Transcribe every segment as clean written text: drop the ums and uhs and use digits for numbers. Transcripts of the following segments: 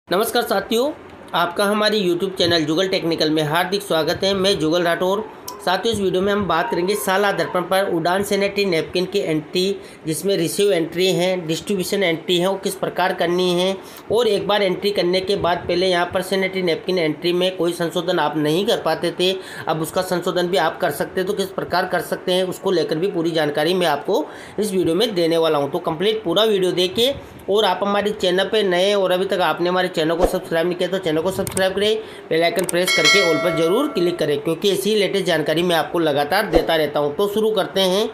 नमस्कार साथियों, आपका हमारी YouTube चैनल जुगल टेक्निकल में हार्दिक स्वागत है। मैं जुगल राठौर। साथियों, इस वीडियो में हम बात करेंगे साल दर्पण पर उड़ान सैनिटरी नैपकिन की एंट्री, जिसमें रिसीव एंट्री है, डिस्ट्रीब्यूशन एंट्री है, वो किस प्रकार करनी है। और एक बार एंट्री करने के बाद पहले यहाँ पर सैनिटरी नैपकिन एंट्री में कोई संशोधन आप नहीं कर पाते थे, अब उसका संशोधन भी आप कर सकते हैं। तो किस प्रकार कर सकते हैं उसको लेकर भी पूरी जानकारी मैं आपको इस वीडियो में देने वाला हूँ। तो कंप्लीट पूरा वीडियो देखिए। और आप हमारे चैनल पे नए और अभी तक आपने हमारे चैनल को सब्सक्राइब नहीं किया तो चैनल को सब्सक्राइब करें, बेल आइकन प्रेस करके ऑल पर जरूर क्लिक करें, क्योंकि ऐसी लेटेस्ट जानकारी मैं आपको लगातार देता रहता हूं। तो शुरू करते हैं।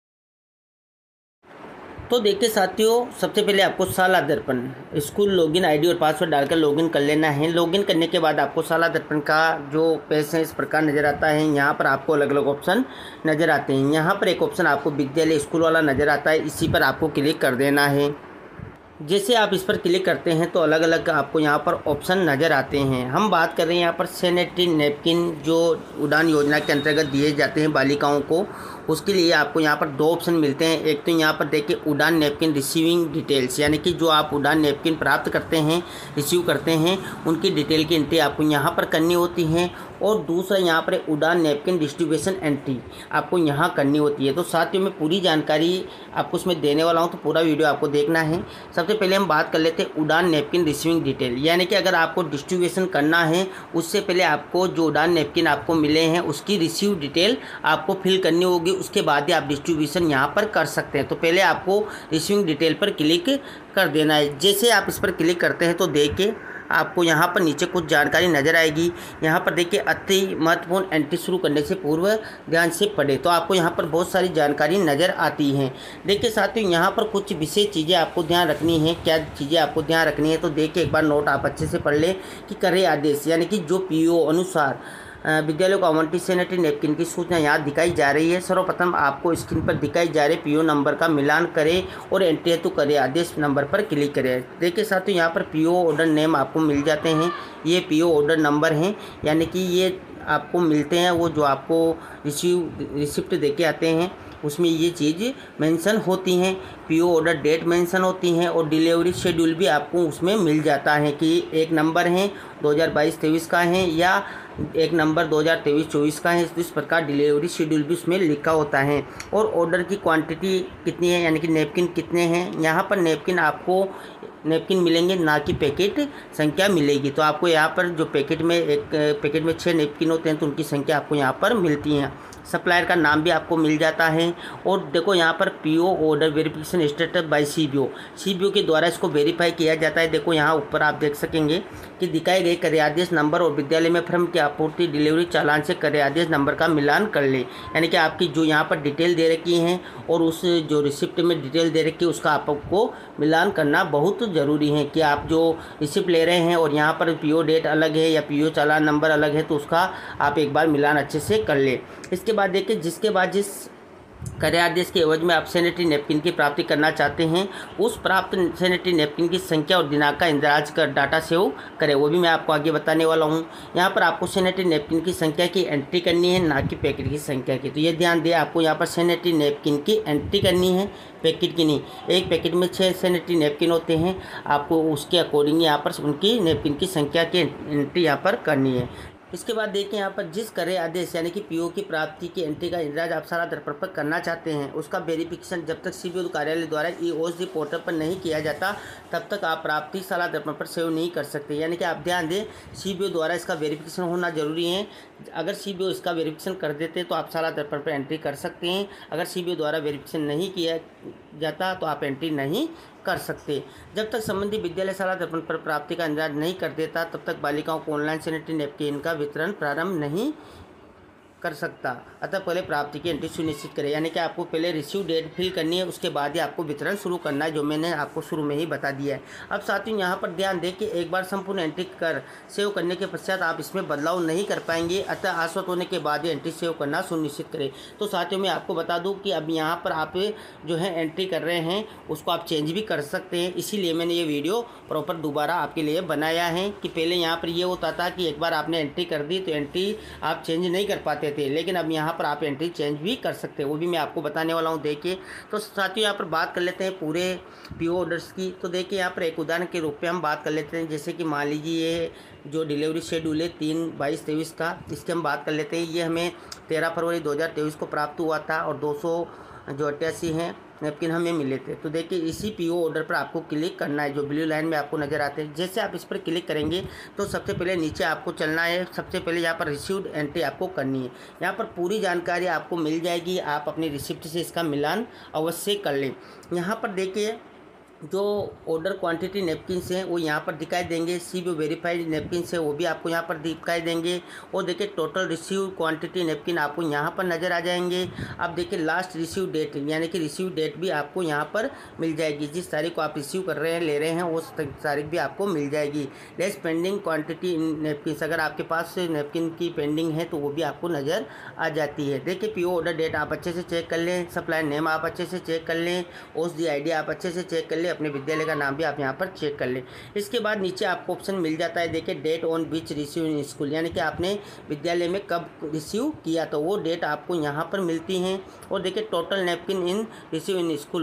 तो देखिए साथियों, सबसे पहले आपको Shala Darpan school login ID और पासवर्ड डालकर लॉगिन कर लेना है। लॉगिन करने के बाद आपको साल दर्पण का जो पेज है इस प्रकार नज़र आता है। यहाँ पर आपको अलग अलग ऑप्शन नज़र आते हैं। यहाँ पर एक ऑप्शन आपको विद्यालय स्कूल वाला नज़र आता है, इसी पर आपको क्लिक कर देना है। जैसे आप इस पर क्लिक करते हैं तो अलग अलग आपको यहाँ पर ऑप्शन नज़र आते हैं। हम बात कर रहे हैं यहाँ पर सैनिटरी नैपकिन जो उड़ान योजना के अंतर्गत दिए जाते हैं बालिकाओं को, उसके लिए आपको यहाँ पर दो ऑप्शन मिलते हैं। एक तो यहाँ पर देखिए उड़ान नैपकिन रिसीविंग डिटेल्स, यानी कि जो आप उड़ान नैपकिन प्राप्त करते हैं, रिसीव करते हैं, उनकी डिटेल की एंट्री आपको यहाँ पर करनी होती है। और दूसरा यहाँ पर उड़ान नैपकिन डिस्ट्रीब्यूशन एंट्री आपको यहाँ करनी होती है। तो साथियों, मैं पूरी जानकारी आपको उसमें देने वाला हूँ, तो पूरा वीडियो आपको देखना है। सबसे पहले हम बात कर लेते हैं उड़ान नैपकिन रिसीविंग डिटेल, यानी कि अगर आपको डिस्ट्रीब्यूशन करना है उससे पहले आपको जो उड़ान नैपकिन आपको मिले हैं उसकी रिसीव डिटेल आपको फिल करनी होगी, उसके बाद ही आप डिस्ट्रीब्यूशन यहाँ पर कर सकते हैं। तो पहले आपको रिसीविंग डिटेल पर क्लिक कर देना है। जैसे आप इस पर क्लिक करते हैं तो देखिए आपको यहाँ पर नीचे कुछ जानकारी नज़र आएगी। यहाँ पर देखिए अति महत्वपूर्ण एंट्री शुरू करने से पूर्व ध्यान से पढ़े, तो आपको यहाँ पर बहुत सारी जानकारी नज़र आती हैं। देखिए साथियों, यहाँ पर कुछ विशेष चीज़ें आपको ध्यान रखनी है। क्या चीज़ें आपको ध्यान रखनी है तो देखिए एक बार नोट आप अच्छे से पढ़ लें कि करे आदेश, यानी कि जो पीओ अनुसार विद्यालयों को आवंटित सैनिटरी नैपकिन की सूचना यहाँ दिखाई जा रही है। सर्वप्रथम आपको स्क्रीन पर दिखाई जा रहे पीओ नंबर का मिलान करें और एंट्री हेतु करे आदेश नंबर पर क्लिक करें। देखिए साथियों, यहाँ पर पीओ ऑर्डर नेम आपको मिल जाते हैं, ये पीओ ऑर्डर नंबर हैं, यानी कि ये आपको मिलते हैं। वो जो आपको रिसिप्ट देके आते हैं उसमें ये चीज़ मेंशन होती हैं। पीओ ऑर्डर डेट मेंशन होती हैं और डिलीवरी शेड्यूल भी आपको उसमें मिल जाता है कि एक नंबर है 2022-23 का है या एक नंबर 2023-24 का है। इस प्रकार डिलीवरी शेड्यूल भी उसमें लिखा होता है। और ऑर्डर की क्वांटिटी कितनी है, यानी कि नैपकिन कितने हैं। यहाँ पर नैपकिन आपको नैपकिन मिलेंगे, ना कि पैकेट संख्या मिलेगी। तो आपको यहाँ पर जो पैकेट में एक पैकेट में 6 नैपकिन होते हैं तो उनकी संख्या आपको यहाँ पर मिलती हैं। सप्लायर का नाम भी आपको मिल जाता है। और देखो यहाँ पर PO order verification status by CBO के द्वारा इसको वेरीफाई किया जाता है। देखो यहाँ ऊपर आप देख सकेंगे कि दिखाए गए कार्यादेश नंबर और विद्यालय में फर्म की आपूर्ति डिलीवरी चालान से कार्यादेश नंबर का मिलान कर ले, यानी कि आपकी जो यहाँ पर डिटेल दे रखी हैं और उस जो रिसिप्ट में डिटेल दे रखी है उसका आपको मिलान करना बहुत ज़रूरी है। कि आप जो रिसिप्ट ले रहे हैं और यहाँ पर पीओ डेट अलग है या पीओ चालान नंबर अलग है, तो उसका आप एक बार मिलान अच्छे से कर ले। इसके बाद देखिए, जिसके बाद जिस कार्यादेश के एवज में आप सैनिटरी नैपकिन की प्राप्ति करना चाहते हैं उस प्राप्त सैनिटरी नैपकिन की संख्या और दिनांक का इंदराज कर डाटा सेव करें, वो भी मैं आपको आगे बताने वाला हूँ। यहाँ पर आपको सैनिटरी नैपकिन की संख्या की एंट्री करनी है, ना कि पैकेट की संख्या की। तो ये ध्यान दें, आपको यहाँ पर सैनिटरी नैपकिन की एंट्री करनी है, पैकेट की नहीं। एक पैकेट में 6 सैनिटरी नैपकिन होते हैं, आपको उसके अकॉर्डिंग यहाँ पर उनकी नैपकिन की संख्या की एंट्री यहाँ पर करनी है। इसके बाद देखिए यहाँ पर जिस करे आदेश यानी कि पीओ की प्राप्ति की एंट्री का इंदराज आप साल दर्पण पर करना चाहते हैं उसका वेरिफिकेशन जब तक सीबीओ कार्यालय द्वारा ईओएसडी पोर्टल पर नहीं किया जाता तब तक आप प्राप्ति साल दर्पण पर सेव नहीं कर सकते। यानी कि आप ध्यान दें, सीबीओ द्वारा इसका वेरिफिकेशन होना जरूरी है। अगर सीबीओ इसका वेरिफिकेशन कर देते तो आप साल दर्पण पर एंट्री कर सकते हैं। अगर सीबीओ द्वारा वेरिफिकेशन नहीं किया जाता तो आप एंट्री नहीं कर सकते। जब तक संबंधित विद्यालय साल दर्पण पर प्राप्ति का अंदाज नहीं कर देता तब तक बालिकाओं को ऑनलाइन सैनिटरी नैपकिन का वितरण प्रारंभ नहीं कर सकता। अतः पहले प्राप्ति की एंट्री सुनिश्चित करें, यानी कि आपको पहले रिसीव डेट फिल करनी है, उसके बाद ही आपको वितरण शुरू करना है, जो मैंने आपको शुरू में ही बता दिया है। अब साथियों, यहाँ पर ध्यान दें कि एक बार संपूर्ण एंट्री कर सेव करने के पश्चात आप इसमें बदलाव नहीं कर पाएंगे, अतः आश्वस्त होने के बाद ही एंट्री सेव करना सुनिश्चित करें। तो साथियों, मैं आपको बता दूँ कि अब यहाँ पर आप जो है एंट्री कर रहे हैं उसको आप चेंज भी कर सकते हैं, इसीलिए मैंने ये वीडियो प्रॉपर दोबारा आपके लिए बनाया है। कि पहले यहाँ पर ये होता था कि एक बार आपने एंट्री कर दी तो एंट्री आप चेंज नहीं कर पाते रहे थे, लेकिन अब यहाँ पर आप एंट्री चेंज भी कर सकते हैं, वो भी मैं आपको बताने वाला हूँ। देखिए तो साथियों यहाँ पर बात कर लेते हैं पूरे पीओ ऑर्डर्स की। तो देखिए यहाँ पर एक उदाहरण के रूप में हम बात कर लेते हैं, जैसे कि मान लीजिए ये जो डिलीवरी शेड्यूल है 3/22/23 का, इसकी हम बात कर लेते हैं। ये हमें 13 फरवरी 2023 को प्राप्त हुआ था और 288 हैं नैपकिन हमें मिले थे। तो देखिए इसी पीओ ऑर्डर पर आपको क्लिक करना है, जो ब्लू लाइन में आपको नज़र आते हैं। जैसे आप इस पर क्लिक करेंगे तो सबसे पहले नीचे आपको चलना है। सबसे पहले यहाँ पर रिसीव्ड एंट्री आपको करनी है। यहाँ पर पूरी जानकारी आपको मिल जाएगी, आप अपनी रिसिप्ट से इसका मिलान अवश्य कर लें। यहाँ पर देखिए जो ऑर्डर क्वांटिटी नेपकिन्स हैं वो यहाँ पर दिखाई देंगे। सीबीओ वेरीफाइड नेपकिन्स है वो भी आपको यहाँ पर दिखाई देंगे। और देखिए टोटल रिसीव क्वांटिटी नेपकिन आपको यहाँ पर नज़र आ जाएंगे। अब देखिए लास्ट रिसीव डेट यानी कि रिसीव डेट भी आपको यहाँ पर मिल जाएगी। जिस तारीख को आप रिसीव कर रहे हैं, ले रहे हैं, उस तारीख भी आपको मिल जाएगी। लेस पेंडिंग क्वान्टिटी नेपकिन्स, अगर आपके पास नेपकिन की पेंडिंग है तो वो भी आपको नज़र आ जाती है। देखिए पीओ ऑर्डर डेट आप अच्छे से चेक कर लें, सप्लायर नेम आप अच्छे से चेक कर लें, ओएसडी आईडी आप अच्छे से चेक कर लें, अपने विद्यालय का नाम भी आप यहाँ पर चेक कर लें। इसके बाद नीचे आपको ऑप्शन मिल जाता है, देखिए date on which receive in school, यानी कि आपने विद्यालय में कब रिसीव किया, तो वो डेट आपको यहाँ पर मिलती हैं। और देखिए total napkin in receive in school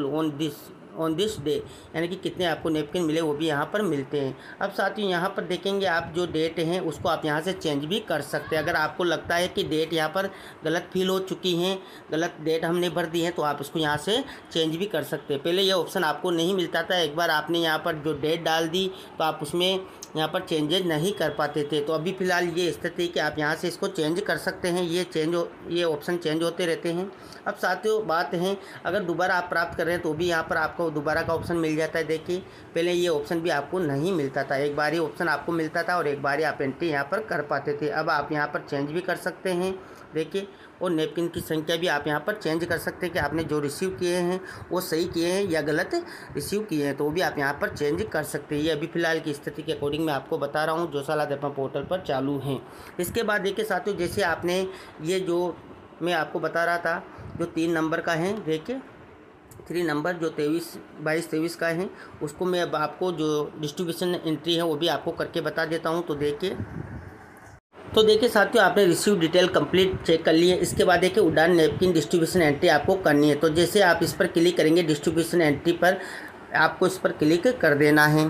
on this day, यानी कि कितने आपको नेपकिन मिले वो भी यहाँ पर मिलते हैं। अब साथ ही यहाँ पर देखेंगे आप जो डेट हैं उसको आप यहाँ से चेंज भी कर सकते हैं। अगर आपको लगता है कि डेट यहाँ पर गलत फिल हो चुकी हैं, गलत डेट हमने भर दी है, तो आप इसको यहाँ से चेंज भी कर सकते हैं। पहले ये ऑप्शन आपको नहीं मिलता था, एक बार आपने यहाँ पर जो डेट डाल दी तो आप उसमें यहाँ पर चेंजेज नहीं कर पाते थे। तो अभी फ़िलहाल ये स्थिति कि आप यहाँ से इसको चेंज कर सकते हैं। ये ऑप्शन चेंज होते रहते हैं। अब साथियों बात है, अगर दोबारा आप प्राप्त कर रहे हैं तो भी यहाँ पर आपको दोबारा का ऑप्शन मिल जाता है। देखिए पहले ये ऑप्शन भी आपको नहीं मिलता था, एक बार ही ऑप्शन आपको मिलता था और एक बार ही आप एंट्री यहाँ पर कर पाते थे। अब आप यहाँ पर चेंज भी कर सकते हैं। देखिए और नेपकिन की संख्या भी आप यहाँ पर चेंज कर सकते हैं कि आपने जो रिसीव किए हैं वो सही किए हैं या गलत रिसीव किए हैं, तो वो भी आप यहाँ पर चेंज कर सकते हैं। ये अभी फ़िलहाल की स्थिति के अकॉर्डिंग मैं आपको बता रहा हूँ जो सालादर्पण पोर्टल पर चालू हैं। इसके बाद देखिए साथियों, जैसे आपने ये जो मैं आपको बता रहा था जो 3 नंबर का है, देखिए 3 नंबर जो 22/23 का है, उसको मैं अब आपको जो डिस्ट्रीब्यूशन एंट्री है वो भी आपको करके बता देता हूँ। तो देखिए साथियों, आपने रिसीव डिटेल कंप्लीट चेक कर ली है। इसके बाद देखिए उड़ान नैपकिन डिस्ट्रीब्यूशन एंट्री आपको करनी है। तो जैसे आप इस पर क्लिक करेंगे, डिस्ट्रीब्यूशन एंट्री पर आपको इस पर क्लिक कर देना है।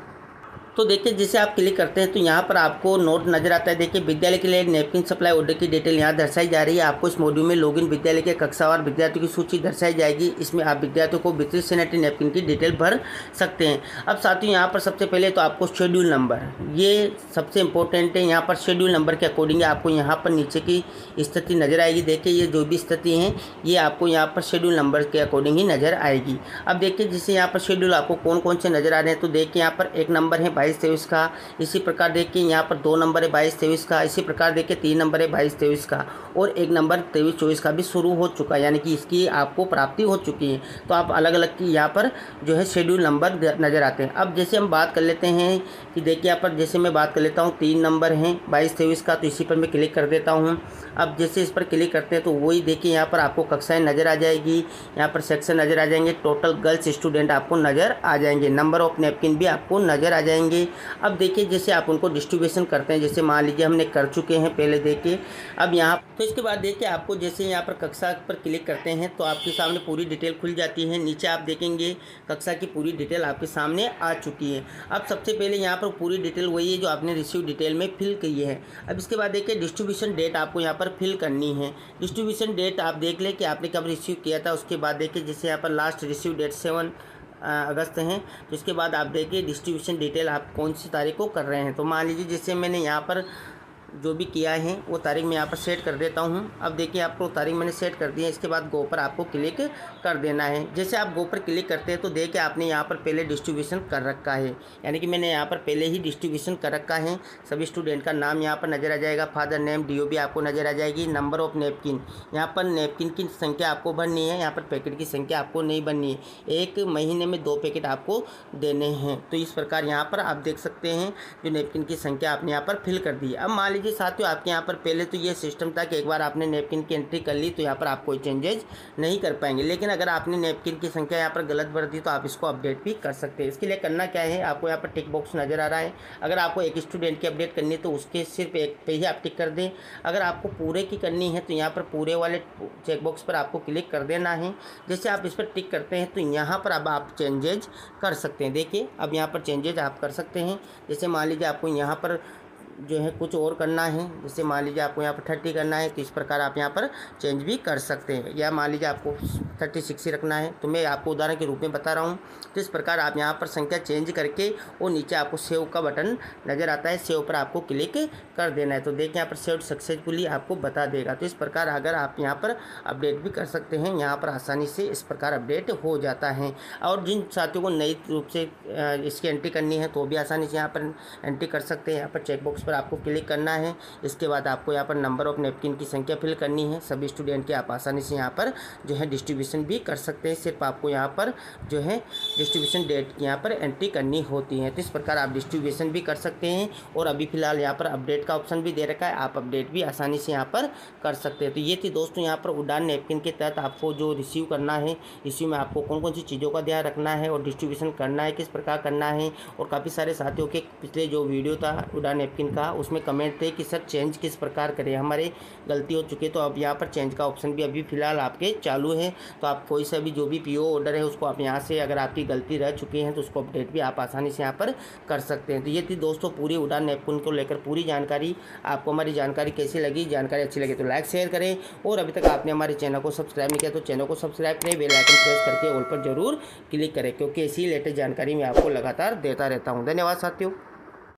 तो देखिए जैसे आप क्लिक करते हैं तो यहाँ पर आपको नोट नज़र आता है। देखिए विद्यालय के लिए नैपकिन सप्लाई ऑर्डर की डिटेल यहाँ दर्शाई जा रही है। आपको इस मॉड्यूल में लॉगिन विद्यालय के कक्षावार विद्यार्थियों की सूची दर्शाई जाएगी। इसमें आप विद्यार्थियों को वितरित सैनिटरी नैपकिन की डिटेल भर सकते हैं। अब साथियों यहाँ पर सबसे पहले तो आपको शेड्यूल नंबर, ये सबसे इंपॉर्टेंट है। यहाँ पर शेड्यूल नंबर के अकॉर्डिंग आपको यहाँ पर नीचे की स्थिति नज़र आएगी। देखिए ये जो भी स्थिति है ये आपको यहाँ पर शेड्यूल नंबर के अकॉर्डिंग ही नज़र आएगी। अब देखिए जैसे यहाँ पर शेड्यूल आपको कौन कौन से नज़र आ रहे हैं, तो देखिए यहाँ पर 1 नंबर है 22/23 का, इसी प्रकार देखिए यहाँ पर 2 नंबर है 22/23 का, इसी प्रकार देखिए 3 नंबर है 22/23 का, और 1 नंबर 23/24 का भी शुरू हो चुका है, यानी कि इसकी आपको प्राप्ति हो चुकी है। तो आप अलग अलग की यहाँ पर जो है शेड्यूल नंबर नज़र आते हैं। अब जैसे हम बात कर लेते हैं कि देखिए यहाँ पर जैसे मैं बात कर लेता हूँ 3 नंबर हैं 22/23 का, तो इसी पर मैं क्लिक कर देता हूँ। अब जैसे इस पर क्लिक करते हैं तो वही देखिए यहाँ पर आपको कक्षाएँ नज़र आ जाएगी, यहाँ पर सेक्शन नज़र आ जाएंगे, टोटल गर्ल्स स्टूडेंट आपको नज़र आ जाएंगे, नंबर ऑफ नैपकिन भी आपको नज़र आ जाएंगे। अब देखिए जैसे आप उनको डिस्ट्रीब्यूशन करते हैं, जैसे मान लीजिए हमने कर चुके हैं पहले, देखिए अब यहाँ तो इसके बाद देखिए आपको जैसे यहाँ पर कक्षा पर क्लिक करते हैं तो आपके सामने पूरी डिटेल खुल जाती है। नीचे आप देखेंगे कक्षा की पूरी डिटेल आपके सामने आ चुकी है। अब सबसे पहले यहाँ पर पूरी डिटेल वही है जो आपने रिसीव डिटेल में फिल की है। अब इसके बाद देखिए डिस्ट्रीब्यूशन डेट आपको यहाँ पर फिल करनी है। डिस्ट्रीब्यूशन डेट आप देख लें कि आपने कब रिसीव किया था। उसके बाद देखिए जैसे यहाँ पर लास्ट रिसीव डेट 7 अगस्त हैं, तो इसके बाद आप देखिए डिस्ट्रीब्यूशन डिटेल आप कौन सी तारीख को कर रहे हैं। तो मान लीजिए जैसे मैंने यहाँ पर जो भी किया है वो तारीख मैं यहाँ पर सेट कर देता हूँ। अब देखिए आपको तारीख मैंने सेट कर दी है। इसके बाद गो पर आपको क्लिक कर देना है। जैसे आप गो पर क्लिक करते हैं तो देखिए आपने यहाँ पर पहले डिस्ट्रीब्यूशन कर रखा है, यानी कि मैंने यहाँ पर पहले ही डिस्ट्रीब्यूशन कर रखा है। सभी स्टूडेंट का नाम यहाँ पर नज़र आ जाएगा, फादर नेम, DOB आपको नज़र आ जाएगी, नंबर ऑफ नैपकिन, यहाँ पर नैपकिन की संख्या आपको भरनी है, यहाँ पर पैकेट की संख्या आपको नहीं भरनी है। 1 महीने में 2 पैकेट आपको देने हैं। तो इस प्रकार यहाँ पर आप देख सकते हैं जो नैपकिन की संख्या आपने यहाँ पर फिल कर दी है। अब मान लीजिए लीजिए साथियों आपके यहाँ पर पहले तो ये सिस्टम था कि एक बार आपने नैपकिन की एंट्री कर ली तो यहाँ पर आप कोई चेंजेज नहीं कर पाएंगे, लेकिन अगर आपने नैपकिन की संख्या यहाँ पर गलत भर दी तो आप इसको अपडेट भी कर सकते हैं। इसके लिए करना क्या है, आपको यहाँ पर टिक बॉक्स नज़र आ रहा है। अगर आपको एक स्टूडेंट की अपडेट करनी है तो उसके सिर्फ एक पे ही आप टिक कर दें। अगर आपको पूरे की करनी है तो यहाँ पर पूरे वाले चेकबॉक्स पर आपको क्लिक कर देना है। जैसे आप इस पर टिक करते हैं तो यहाँ पर अब आप चेंजेज कर सकते हैं। देखिए अब यहाँ पर चेंजेज आप कर सकते हैं। जैसे मान लीजिए आपको यहाँ पर जो है कुछ और करना है, जैसे मान लीजिए आपको यहाँ पर 30 करना है तो इस प्रकार आप यहाँ पर चेंज भी कर सकते हैं, या मान लीजिए आपको 36 ही रखना है, तो मैं आपको उदाहरण के रूप में बता रहा हूँ। तो इस प्रकार आप यहाँ पर संख्या चेंज करके और नीचे आपको सेव का बटन नज़र आता है, सेव पर आपको क्लिक कर देना है। तो देखिए यहाँ पर सेव सक्सेसफुली आपको बता देगा। तो इस प्रकार अगर आप यहाँ पर अपडेट भी कर सकते हैं, यहाँ पर आसानी से इस प्रकार अपडेट हो जाता है। और जिन साथियों को नई रूप से इसकी एंट्री करनी है तो भी आसानी से यहाँ पर एंट्री कर सकते हैं। यहाँ पर चेकबॉक्स पर आपको क्लिक करना है। इसके बाद आपको यहाँ पर नंबर ऑफ नैपकिन की संख्या फिल करनी है सभी स्टूडेंट के। आप आसानी से यहाँ पर जो है डिस्ट्रीब्यूशन भी कर सकते हैं, सिर्फ आपको यहाँ पर जो है डिस्ट्रीब्यूशन डेट की यहाँ पर एंट्री करनी होती है। तो इस प्रकार आप डिस्ट्रीब्यूशन भी कर सकते हैं। और अभी फिलहाल यहाँ पर अपडेट का ऑप्शन भी दे रखा है, आप अपडेट भी आसानी से यहाँ पर कर सकते हैं। तो ये थी दोस्तों यहाँ पर उड़ान नैपकिन के तहत आपको जो रिसीव करना है, इसी में आपको कौन कौन सी चीज़ों का ध्यान रखना है और डिस्ट्रीब्यूशन करना है किस प्रकार करना है। और काफ़ी सारे साथियों के पिछले जो वीडियो था उड़ान नैपकिन का उसमें कमेंट थे कि सर चेंज किस प्रकार करें, हमारे गलती हो चुकी है। तो अब यहाँ पर चेंज का ऑप्शन भी अभी फ़िलहाल आपके चालू है। तो आप कोई सा भी जो भी पीओ ऑर्डर है उसको आप यहाँ से, अगर आपकी गलती रह चुकी है तो उसको अपडेट भी आप आसानी से यहाँ पर कर सकते हैं। तो ये थी दोस्तों पूरी उड़ान नैपकिन को लेकर पूरी जानकारी। आपको हमारी जानकारी कैसी लगी, जानकारी अच्छी लगी तो लाइक शेयर करें। और अभी तक आपने हमारे चैनल को सब्सक्राइब नहीं किया तो चैनल को सब्सक्राइब करें, बेल आइकन प्रेस करके ऑल पर जरूर क्लिक करें, क्योंकि ऐसी लेटेस्ट जानकारी मैं आपको लगातार देता रहता हूँ। धन्यवाद साथियों।